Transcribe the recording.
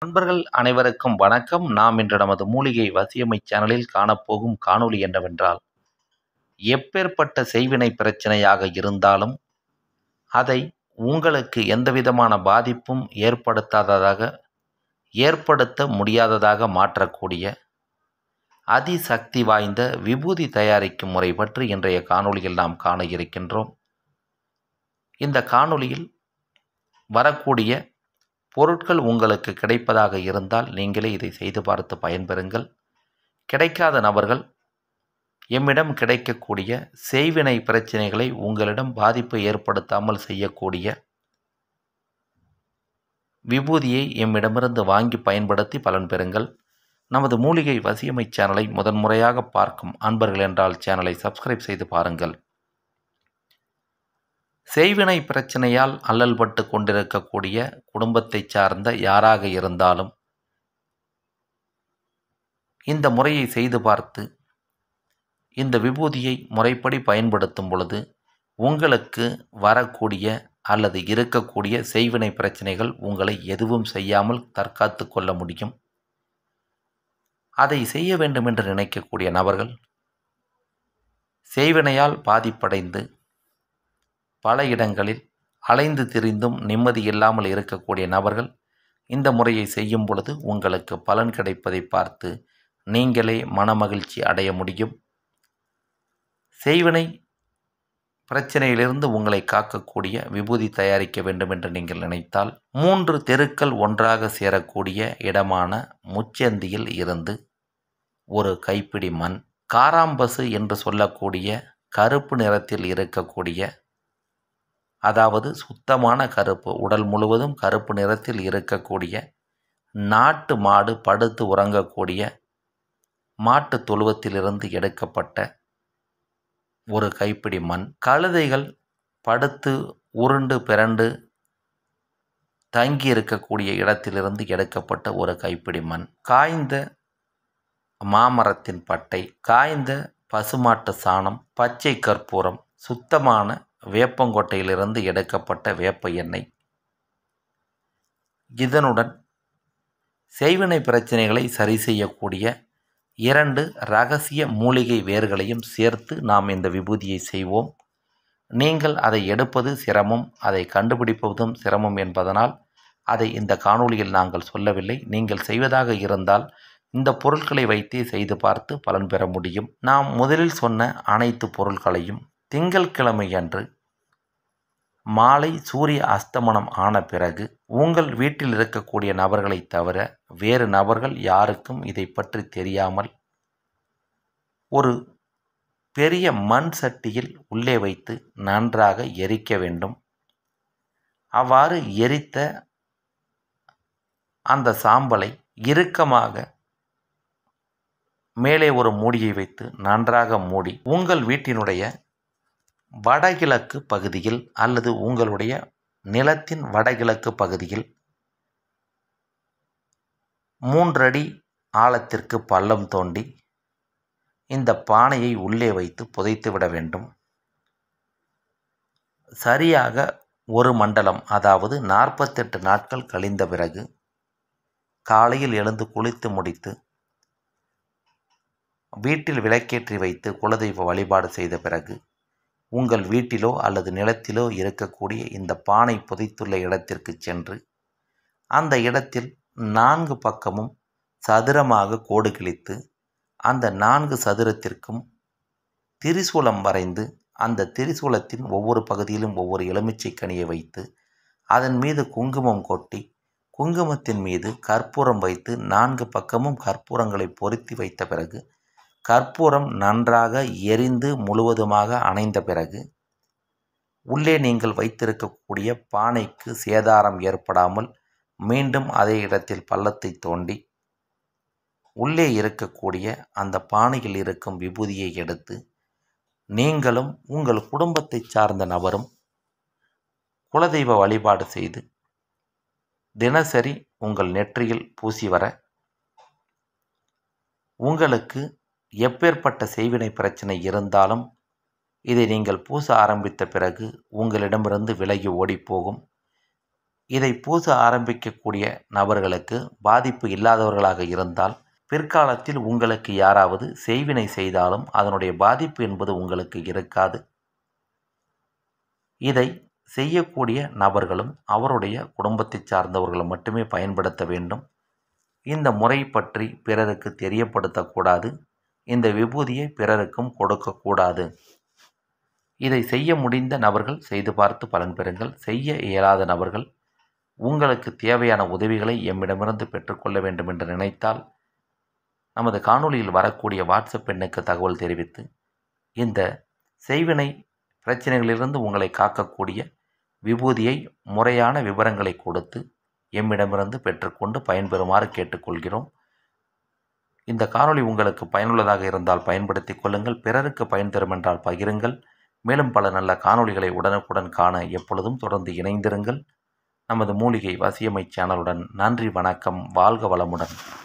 நண்பர்கள் அனைவருக்கும் வணக்கம். நாம் இன்று நமது மூலிகை வசியமை சேனலில் காணப்போகும் காணொளி என்னவென்றால், எப்பேற்பட்ட செய்வினை பிரச்சனையாக இருந்தாலும் அதை உங்களுக்கு எந்தவிதமான பாதிப்பும் ஏற்படுத்த முடியாததாக மாற்றக்கூடிய அதிசக்தி வாய்ந்த விபூதி தயாரிக்கும் முறை பற்றி இன்றைய காணொளியில் நாம் காண இருக்கின்றோம். இந்த காணொளியில் வரக்கூடிய பொருட்கள் உங்களுக்கு கிடைப்பதாக இருந்தால் நீங்களே இதை செய்து பார்த்து பயன்பெறுங்கள். கிடைக்காத நபர்கள் எம்மிடம் கிடைக்கக்கூடிய செய்வினை பிரச்சனைகளை உங்களிடம் பாதிப்பை ஏற்படுத்தாமல் செய்யக்கூடிய விபூதியை எம்மிடமிருந்து வாங்கி பயன்படுத்தி பலன் பெறுங்கள். நமது மூலிகை வசியமை சேனலை முதன்முறையாக பார்க்கும் அன்பர்கள் என்றால் சேனலை சப்ஸ்கிரைப் செய்து பாருங்கள். செய்வினை பிரச்சனையால் அல்லல்பட்டு கொண்டிருக்கக்கூடிய குடும்பத்தை சார்ந்த யாராக இருந்தாலும் இந்த முறையை செய்து பார்த்து இந்த விபூதியை முறைப்படி பயன்படுத்தும் பொழுது உங்களுக்கு வரக்கூடிய அல்லது இருக்கக்கூடிய செய்வினை பிரச்சனைகள் உங்களை எதுவும் செய்யாமல் தற்காத்து கொள்ள முடியும். அதை செய்ய வேண்டும் என்று நினைக்கக்கூடிய நபர்கள் செய்வினையால் பாதிப்படைந்து பல இடங்களில் அலைந்து திரிந்தும் நிம்மதி இல்லாமல் இருக்கக்கூடிய நபர்கள் இந்த முறையை செய்யும் பொழுது உங்களுக்கு பலன் கிடைப்பதை பார்த்து நீங்களே மனமகிழ்ச்சி அடைய முடியும். செய்வினை பிரச்சனையிலிருந்து உங்களை காக்கக்கூடிய விபூதி தயாரிக்க வேண்டும் என்று நீங்கள் நினைத்தால் 3 தெருக்கள் ஒன்றாக சேரக்கூடிய இடமான முச்சந்தியில் இருந்து ஒரு கைப்பிடி மண், காராம்பசு என்று சொல்லக்கூடிய கருப்பு நிறத்தில் இருக்கக்கூடிய, அதாவது சுத்தமான கருப்பு, உடல் முழுவதும் கருப்பு நிறத்தில் இருக்கக்கூடிய நாட்டு மாடு படுத்து உறங்கக்கூடிய மாட்டு தொழுவத்திலிருந்து எடுக்கப்பட்ட ஒரு கைப்பிடி மண், கழுதைகள் படுத்து உருண்டு பிறண்டு தங்கி இருக்கக்கூடிய இடத்திலிருந்து எடுக்கப்பட்ட ஒரு கைப்பிடி மண், காய்ந்த மாமரத்தின் பட்டை, காய்ந்த பசுமாட்டு சாணம், பச்சை கற்பூரம், சுத்தமான வேப்பங்கொட்டையிலிருந்து எடுக்கப்பட்ட வேப்ப எண்ணெய், இதனுடன் செய்வினை பிரச்சனைகளை சரி செய்யக்கூடிய 2 இரகசிய மூலிகை வேர்களையும் சேர்த்து நாம் இந்த விபூதியை செய்வோம். நீங்கள் அதை எடுப்பது சிரமம், அதை கண்டுபிடிப்பதும் சிரமம் என்பதனால் அதை இந்த காணொளியில் நாங்கள் சொல்லவில்லை. நீங்கள் செய்வதாக இருந்தால் இந்த பொருட்களை வைத்தே செய்து பார்த்து பலன் பெற முடியும். நாம் முதலில் சொன்ன அனைத்து பொருட்களையும் திங்கட்கிழமை அன்று மாலை சூரிய அஸ்தமனம் ஆன பிறகு உங்கள் வீட்டில் இருக்கக்கூடிய நபர்களை தவிர வேறு நபர்கள் யாருக்கும் இதை பற்றி தெரியாமல் ஒரு பெரிய மண் சட்டியில் உள்ளே வைத்து நன்றாக எரிக்க வேண்டும். அவ்வாறு எரித்த அந்த சாம்பலை இறுக்கமாக மேலே ஒரு மூடியை வைத்து நன்றாக மூடி உங்கள் வீட்டினுடைய வடகிழக்கு பகுதியில் அல்லது உங்களுடைய நிலத்தின் வடகிழக்கு பகுதியில் 3 அடி ஆழத்திற்கு பள்ளம் தோண்டி இந்த பானையை உள்ளே வைத்து புதைத்து விட வேண்டும். சரியாக ஒரு மண்டலம், அதாவது 48 நாட்கள் கழிந்த பிறகு காலையில் எழுந்து குளித்து முடித்து வீட்டில் விளக்கேற்றி வைத்து குலதெய்வ வழிபாடு செய்த பிறகு உங்கள் வீட்டிலோ அல்லது நிலத்திலோ இருக்கக்கூடிய இந்த பானை புதைத்துள்ள இடத்திற்கு சென்று அந்த இடத்தில் 4 பக்கமும் சதுரமாக கோடு கிழித்து அந்த 4 சதுரத்திற்கும் திரிசூலம் வரைந்து அந்த திரிசூலத்தின் ஒவ்வொரு பகுதியிலும் ஒவ்வொரு எலுமிச்சை கனியை வைத்து அதன் மீது குங்குமம் கொட்டி குங்குமத்தின் மீது கற்பூரம் வைத்து 4 பக்கமும் கற்பூரங்களை பொருத்தி வைத்த பிறகு கற்பூரம் நன்றாக எரிந்து முழுவதுமாக அணைந்த பிறகு உள்ளே நீங்கள் வைத்திருக்கக்கூடிய பானைக்கு சேதாரம் ஏற்படாமல் மீண்டும் அதே இடத்தில் பள்ளத்தை தோண்டி உள்ளே இருக்கக்கூடிய அந்த பானையில் இருக்கும் விபூதியை எடுத்து நீங்களும் உங்கள் குடும்பத்தை சார்ந்த நபரும் குலதெய்வ வழிபாடு செய்து தினசரி உங்கள் நெற்றியில் பூசி வர உங்களுக்கு எப்பேற்பட்ட செய்வினை பிரச்சனை இருந்தாலும் இதை நீங்கள் பூச ஆரம்பித்த பிறகு உங்களிடமிருந்து விலகி ஓடிப்போகும். இதை பூச ஆரம்பிக்கக்கூடிய நபர்களுக்கு பாதிப்பு இல்லாதவர்களாக இருந்தால் பிற்காலத்தில் உங்களுக்கு யாராவது செய்வினை செய்தாலும் அதனுடைய பாதிப்பு என்பது உங்களுக்கு இருக்காது. இதை செய்யக்கூடிய நபர்களும் அவருடைய குடும்பத்தை சார்ந்தவர்களும் மட்டுமே பயன்படுத்த வேண்டும். இந்த முறை பற்றி பிறருக்கு தெரியப்படுத்தக்கூடாது. இந்த விபூதியை பிறருக்கும் கொடுக்கக்கூடாது. இதை செய்ய முடிந்த நபர்கள் செய்து பார்த்து பலன் பெறுங்கள். செய்ய இயலாத நபர்கள் உங்களுக்கு தேவையான உதவிகளை எம்மிடமிருந்து பெற்றுக்கொள்ள வேண்டும் என்று நினைத்தால் நமது காணொளியில் வரக்கூடிய வாட்ஸ்அப் எண்ணுக்கு தகவல் தெரிவித்து இந்த செய்வினை பிரச்சனைகளிலிருந்து உங்களை காக்கக்கூடிய விபூதியை முறையான விவரங்களை கொடுத்து எம்மிடமிருந்து பெற்றுக்கொண்டு பயன்பெறுமாறு கேட்டுக்கொள்கிறோம். இந்த காணொளி உங்களுக்கு பயனுள்ளதாக இருந்தால் பயன்படுத்திக் கொள்ளுங்கள். பிறருக்கு பயன் தரும் என்றால் பகிருங்கள். மேலும் பல நல்ல காணொளிகளை உடனுக்குடன் காண எப்பொழுதும் தொடர்ந்து இணைந்திருங்கள். நமது மூலிகை வசியமை சேனலுடன். நன்றி, வணக்கம், வாழ்க வளமுடன்.